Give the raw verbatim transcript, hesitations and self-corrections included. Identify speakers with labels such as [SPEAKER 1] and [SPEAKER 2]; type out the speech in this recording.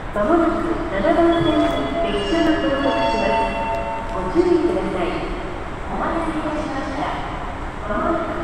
[SPEAKER 1] まもなくななばん線に列車が到着します。ご注意ください。お待たせいたしました。まもなく